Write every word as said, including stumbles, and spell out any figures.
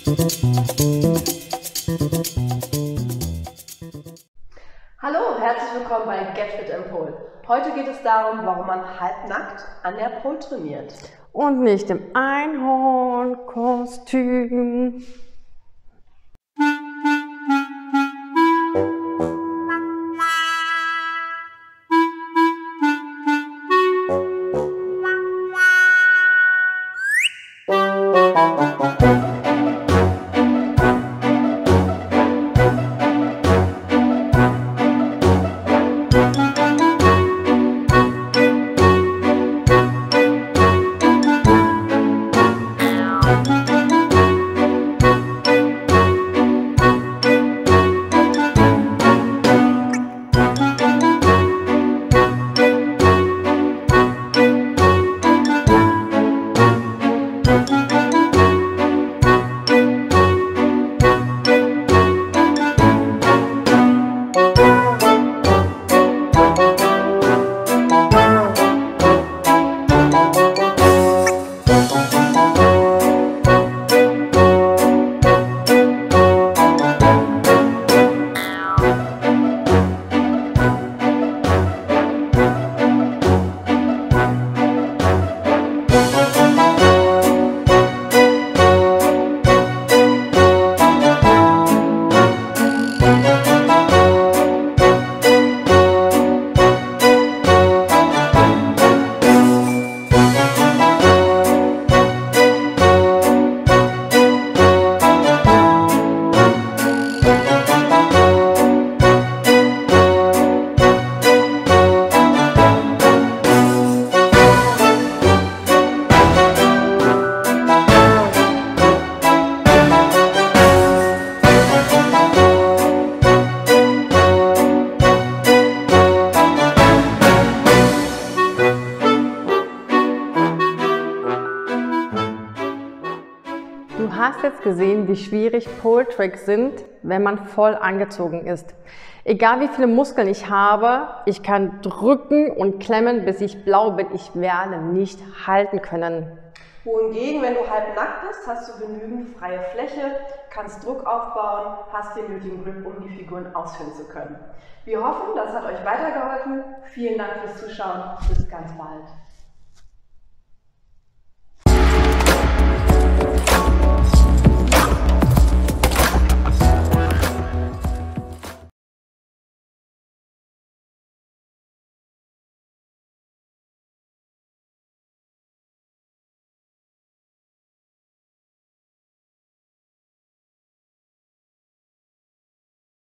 Hallo und herzlich willkommen bei G F P Pole. Heute geht es darum, warum man halbnackt an der Pole trainiert. Und nicht im Einhornkostüm. Du hast jetzt gesehen, wie schwierig Pole Tricks sind, wenn man voll angezogen ist. Egal wie viele Muskeln ich habe, ich kann drücken und klemmen, bis ich blau bin. Ich werde nicht halten können. Wohingegen, wenn du halbnackt bist, hast du genügend freie Fläche, kannst Druck aufbauen, hast den nötigen Grip, um die Figuren ausführen zu können. Wir hoffen, das hat euch weitergeholfen. Vielen Dank fürs Zuschauen. Bis ganz bald.